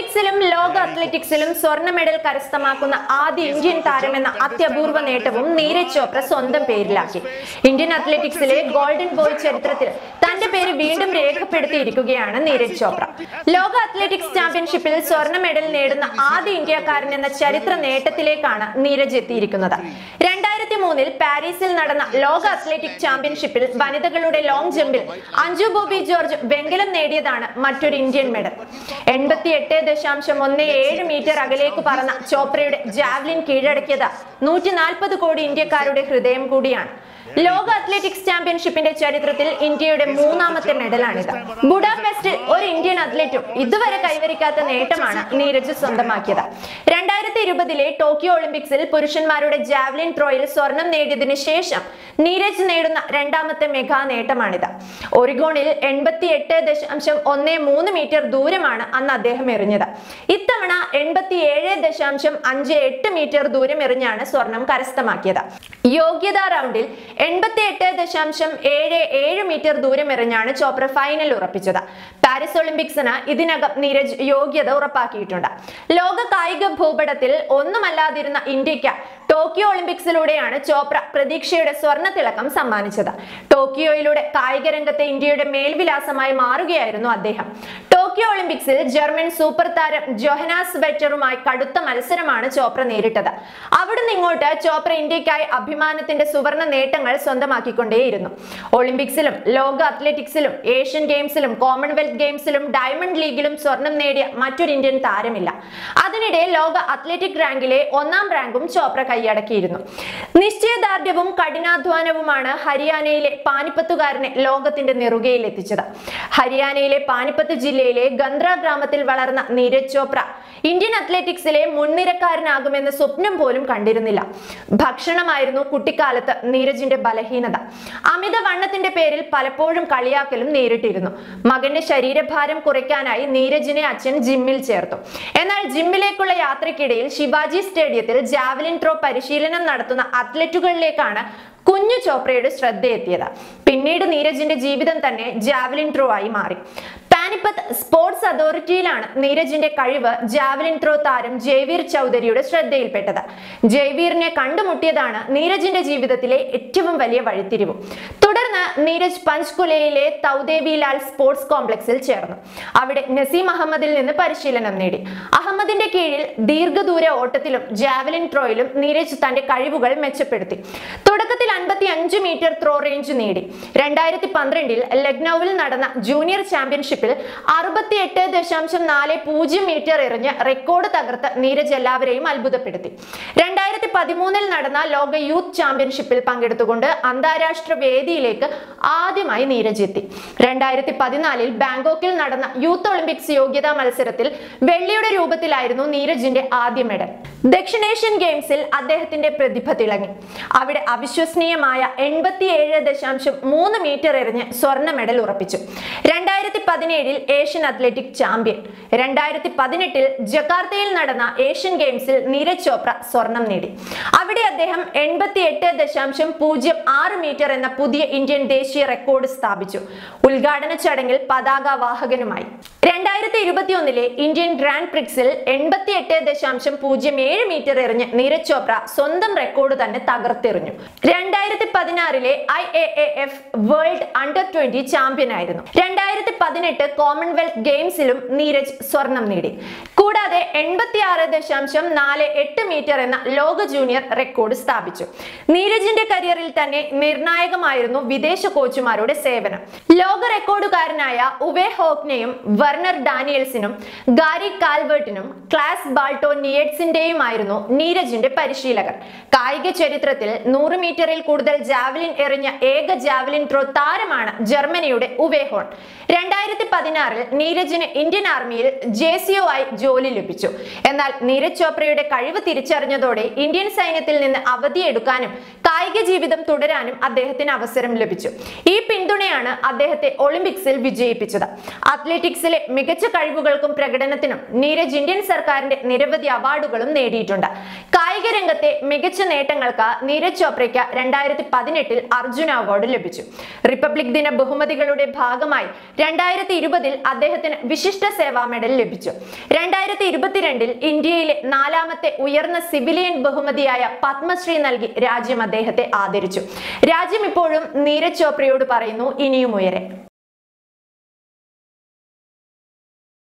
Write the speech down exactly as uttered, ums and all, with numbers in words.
ഒളിമ്പിക്സിലും ലോക അത്ലറ്റിക്സിലും സ്വർണ്ണ മെഡൽ കരസ്ഥമാക്കുന്ന ആദ്യ ഇന്ത്യൻ താരമെന്ന അത്യപൂർവ നേട്ടവും നീരജ് ചോപ്ര സ്വന്തം പേരിലാക്കി. ഇന്ത്യൻ അത്ലറ്റിക്സിലെ ഗോൾഡൻ ബോയ് ചരിത്രത്തിൽ തന്റെ പേര് വീണ്ടും രേഖപ്പെടുത്തിയിരിക്കുകയാണ് നീരജ് ചോപ്ര. ലോക അത്ലറ്റിക്സ് ചാമ്പ്യൻഷിപ്പിൽ സ്വർണ്ണ മെഡൽ നേടുന്ന ആദ്യ ഇന്ത്യക്കാരൻ എന്ന ചരിത്ര നേട്ടത്തിലേക്കാണ് നീരജ് എത്തിയിരിക്കുന്നത്. രണ്ടായിരത്തി മൂന്നിൽ പാരീസിൽ നടന്ന ലോക അത്ലറ്റിക് ചാമ്പ്യൻഷിപ്പിൽ വനിതകളുടെ ലോങ് ജമ്പിൽ അഞ്ജു ബോബി ജോർജ് വെങ്കലം നേടിയതാണ് മറ്റൊരു ഇന്ത്യൻ മെഡൽ. എൺപത്തി എട്ട് ദശാംശം ഒന്ന് ഏഴ് മീറ്റർ അകലേക്ക് പറന്ന ചോപ്രയുടെ ജാവ്ലിൻ കീഴടക്കിയത് നൂറ്റി നാൽപ്പത് കോടി ഇന്ത്യക്കാരുടെ ഹൃദയം കൂടിയാണ്. ലോക അത്ലറ്റിക്സ് ചാമ്പ്യൻഷിപ്പിന്റെ ചരിത്രത്തിൽ ഇന്ത്യയുടെ മൂന്നാമത്തെ മെഡലാണിത്. ബുഡാപെസ്റ്റിൽ ഒരു ഇന്ത്യൻ അത്ലറ്റും ഇതുവരെ കൈവരിക്കാത്ത നേട്ടമാണ് നീരജ് സ്വന്തമാക്കിയത്. രണ്ടായിരത്തി ഇരുപതിലെ ടോക്കിയോ ഒളിമ്പിക്സിൽ പുരുഷന്മാരുടെ ജാവ്ലിൻ ത്രോയിൽ സ്വർണം നേടിയതിനു ശേഷം നീരജ് നേടുന്ന രണ്ടാമത്തെ മെഗാ നേട്ടമാണിത്. ഒറിഗോണിൽ എൺപത്തി എട്ട് ദശാംശം ഒന്ന് മൂന്ന് മീറ്റർ ദൂരമാണ് അന്ന് അദ്ദേഹം എറിഞ്ഞത്. ഇത്തവണ എൺപത്തി ഏഴ് ദശാംശം അഞ്ച് എട്ട് മീറ്റർ ദൂരം എറിഞ്ഞാണ് സ്വർണം കരസ്ഥമാക്കിയത്. യോഗ്യതാ റൗണ്ടിൽ എൺപത്തി എട്ട് ദശാംശം ഏഴ് ഏഴ് മീറ്റർ ദൂരം എറിഞ്ഞാണ് ചോപ്ര ഫൈനൽ ഉറപ്പിച്ചത്. പാരീസ് ഒളിമ്പിക്സിന് ഇതിനകം നീരജ് യോഗ്യത ഉറപ്പാക്കിയിട്ടുണ്ട്. ലോക കായിക ഭൂപടത്തിൽ ഒന്നുമല്ലാതിരുന്ന ഇന്ത്യക്ക് ടോക്കിയോ ഒളിമ്പിക്സിലൂടെയാണ് ചോപ്ര പ്രതീക്ഷയുടെ സ്വർണ്ണ തിളക്കം സമ്മാനിച്ചത്. ടോക്കിയോയിലൂടെ കായിക രംഗത്തെ ഇന്ത്യയുടെ മേൽവിലാസമായി മാറുകയായിരുന്നു അദ്ദേഹം. ടോക്കിയോ ഒളിമ്പിക്സിൽ ജർമ്മൻ സൂപ്പർ താരം ജോഹനാസ് വെറ്ററുമായി കടുത്ത മത്സരമാണ് ചോപ്ര നേരിട്ടത്. അവിടുന്ന് ഇങ്ങോട്ട് ചോപ്ര ഇന്ത്യക്കായി അഭിമാനത്തിന്റെ സുവർണ നേട്ടങ്ങൾ സ്വന്തമാക്കിക്കൊണ്ടേയിരുന്നു. ഒളിമ്പിക്സിലും ലോക അത്ലറ്റിക്സിലും ഏഷ്യൻ ഗെയിംസിലും കോമൺവെൽത്ത് ഗെയിംസിലും ഡയമണ്ട് ലീഗിലും സ്വർണം നേടിയ മറ്റൊരു ഇന്ത്യൻ താരമില്ല. അതിനിടെ ലോക അത്ലറ്റിക് റാങ്കിലെ ഒന്നാം റാങ്കും ചോപ്ര കൈയടക്കിയിരുന്നു. നിശ്ചയദാർഢ്യവും കഠിനാധ്വാനവുമാണ് ഹരിയാനയിലെ പാനിപ്പത്തുകാരനെ ലോകത്തിന്റെ നെറുകയിൽ എത്തിച്ചത്. ഹരിയാനയിലെ പാനിപ്പത്ത് ജില്ലയിലെ ഗന്ദ്ര ഗ്രാമത്തിൽ വളർന്ന നീരജ് ചോപ്ര ഇന്ത്യൻ അത്ലറ്റിക്സിലെ മുൻനിരക്കാരനാകുമെന്ന് സ്വപ്നം പോലും കണ്ടിരുന്നില്ല. ഭക്ഷണമായിരുന്നു കുട്ടിക്കാലത്ത് നീരജിന്റെ ബലഹീനത. അമിത വണ്ണത്തിന്റെ പേരിൽ പലപ്പോഴും കളിയാക്കലും നേരിട്ടിരുന്നു. മകന്റെ ശരീരഭാരം കുറയ്ക്കാനായി നീരജിനെ അച്ഛൻ ജിമ്മിൽ ചേർത്തു. എന്നാൽ ജിമ്മിലേക്കുള്ള യാത്രക്കിടയിൽ ശിവാജി സ്റ്റേഡിയത്തിൽ ജാവലിൻ ത്രോ പരിശീലനം നടത്തുന്ന അത്ലറ്റുകളിലേക്കാണ് കുഞ്ഞു ചോപ്രയുടെ ശ്രദ്ധയെത്തിയത്. പിന്നീട് നീരജിന്റെ ജീവിതം തന്നെ ജാവലിൻ ത്രോ ആയി മാറി. പാനിപ്പത്ത് സ്പോർട്സ് അതോറിറ്റിയിലാണ് നീരജിന്റെ കഴിവ് ജാവലിൻ ത്രോ താരം ജയ്വീർ ചൗധരിയുടെ ശ്രദ്ധയിൽപ്പെട്ടത്. ജയ്വീറിനെ കണ്ടുമുട്ടിയതാണ് നീരജിന്റെ ജീവിതത്തിലെ ഏറ്റവും വലിയ വഴിത്തിരിവ്. തുടർന്ന് നീരജ് പഞ്ച്കുലയിലെ തൗദേവി ലാൽ സ്പോർട്സ് കോംപ്ലക്സിൽ ചേർന്നു. അവിടെ നസീം അഹമ്മദിൽ നിന്ന് പരിശീലനം നേടി. അഹമ്മദിന്റെ കീഴിൽ ദീർഘദൂര ഓട്ടത്തിലും ജാവലിൻ ത്രോയിലും നീരജ് തന്റെ കഴിവുകൾ മെച്ചപ്പെടുത്തി. തുടക്കത്തിൽ അൻപത്തി അഞ്ച് മീറ്റർ ത്രോ റേഞ്ച് നേടി. രണ്ടായിരത്തി പന്ത്രണ്ടിൽ ലക്നൌവിൽ നടന്ന ജൂനിയർ ചാമ്പ്യൻഷിപ്പിൽ അറുപത്തി എട്ട് ദശാംശം നാല് പൂജ്യം മീറ്റർ എറിഞ്ഞ് റെക്കോർഡ് തകർത്ത് നീരജ് എല്ലാവരെയും അത്ഭുതപ്പെടുത്തി. രണ്ടായിരത്തി പതിമൂന്നിൽ നടന്ന ലോക യൂത്ത് ചാമ്പ്യൻഷിപ്പിൽ പങ്കെടുത്തുകൊണ്ട് അന്താരാഷ്ട്ര വേദിയിലേക്ക് ആദ്യമായി നീരജ് എത്തി. രണ്ടായിരത്തി പതിനാലിൽ ബാങ്കോക്കിൽ നടന്ന യൂത്ത് ഒളിമ്പിക്സ് യോഗ്യതാ മത്സരത്തിൽ വെള്ളിയുടെ രൂപത്തിലായിരുന്നു നീരജിന്റെ ആദ്യ മെഡൽ. ദക്ഷിണേഷ്യൻ ഗെയിംസിൽ അദ്ദേഹത്തിന്റെ പ്രതിഭ തിളങ്ങി. അവിടെ അവിശ്വസനീയമായ എൺപത്തി ഏഴ് ദശാംശം മൂന്ന് മീറ്റർ എറിഞ്ഞ് സ്വർണ്ണ മെഡൽ ഉറപ്പിച്ചു. രണ്ടായിരത്തി പതിനേഴിൽ ഏഷ്യൻ അത്ലറ്റിക് ചാമ്പ്യൻ. രണ്ടായിരത്തി പതിനെട്ടിൽ ജക്കാർത്തയിൽ നടന്ന ഏഷ്യൻ ഗെയിംസിൽ നീരജ് ചോപ്ര സ്വർണം നേടി. അവിടെ അദ്ദേഹം എൺപത്തി എട്ട് ദശാംശം പൂജ്യം ആറ് മീറ്റർ എന്ന പുതിയ ഇന്ത്യൻ ദേശീയ റെക്കോർഡ് സ്ഥാപിച്ചു. ഉദ്ഘാടന ചടങ്ങിൽ പതാകവാഹകനുമായി. രണ്ടായിരത്തി ഇരുപത്തി ഒന്നിലെ ഇന്ത്യൻ ഗ്രാൻഡ് പ്രിക്സിൽ എൺപത്തി എട്ട് ദശാംശം പൂജ്യം ഏഴ് മീറ്റർ എറിഞ്ഞ് നീരജ് ചോപ്ര സ്വന്തം റെക്കോർഡ് തന്നെ തകർത്തെറിഞ്ഞു. രണ്ടായിരത്തി പതിനാറിലെ I A A F world under twenty champion ആയിരുന്നു. രണ്ടായിരത്തി പതിനെട്ട് കോമൺവെൽത്ത് ഗെയിംസിലും നീരജ് സ്വർണം നേടി. കൂടാതെ എൺപത്തി ആറ് ദശാംശം നാല് എട്ട് മീറ്റർ എന്ന ലോക ജൂനിയർ റെക്കോർഡ് സ്ഥാപിച്ചു. നീരജിന്റെ കരിയറിൽ തന്നെ നിർണായകമായിരുന്നു വിദേശ കോച്ചുമാരുടെ സേവനം. ലോക റെക്കോർഡുകാരനായ ഉവേ ഹോക്നെയും വെർണർ ഡാനിയൽസിനും ഗാരി കാൽവേർട്ടിനും ക്ലാസ് ബാൾട്ടോ നിയേറ്റ്സിന്റെയുമായിരുന്നു നീരജിന്റെ പരിശീലകർ. കായിക ചരിത്രത്തിൽ നൂറ് മീറ്ററിൽ കൂടുതൽ ജാവലിൻ എറിഞ്ഞ ഏക ജാവലിൻ ത്രോ താരമാണ് ജർമ്മനിയുടെ ഉവേ ഹോൺ. രണ്ടായിരത്തി പതിനാറിൽ നീരജിന് ഇന്ത്യൻ ആർമിയിൽ ജെ സി ഒ ആയി ജോലി ലഭിച്ചു. എന്നാൽ നീരജ് ചോപ്രയുടെ കഴിവ് തിരിച്ചറിഞ്ഞതോടെ ഇന്ത്യൻ സൈന്യത്തിൽ നിന്ന് അവധിയെടുക്കാനും കായിക ജീവിതം തുടരാനും അദ്ദേഹത്തിന് അവസരം ലഭിച്ചു. ഈ പിന്തുണയാണ് അദ്ദേഹത്തെ ഒളിമ്പിക്സിൽ വിജയിപ്പിച്ചത്. അത്ലറ്റിക്സിലെ മികച്ച കഴിവുകൾക്കും പ്രകടനത്തിനും നീരജ് ഇന്ത്യൻ സർക്കാരിന്റെ നിരവധി അവാർഡുകളും നേടിയിട്ടുണ്ട്. കായിക രംഗത്തെ മികച്ച നേട്ടങ്ങൾക്ക് നീരജ് ചോപ്രയ്ക്ക് രണ്ടായിരത്തി പതിനെട്ടിൽ അർജുന അവാർഡ് ലഭിച്ചു. റിപ്പബ്ലിക് ദിന ബഹുമതികളുടെ ഭാഗമായി രണ്ടായിരത്തി ഇരുപതിൽ അദ്ദേഹത്തിന് വിശിഷ്ട സേവാ മെഡൽ ലഭിച്ചു. രണ്ടായിരത്തി രണ്ടായിരത്തി ഇരുപത്തിരണ്ടിൽ ഇന്ത്യയിലെ നാലാമത്തെ ഉയർന്ന സിവിലിയൻ ബഹുമതിയായ പത്മശ്രീ നൽകി രാജ്യം അദ്ദേഹത്തെ ആദരിച്ചു. രാജ്യം ഇപ്പോഴും നീരജ് ചോപ്രയോട് പറയുന്നു, ഇനിയും ഉയരെ.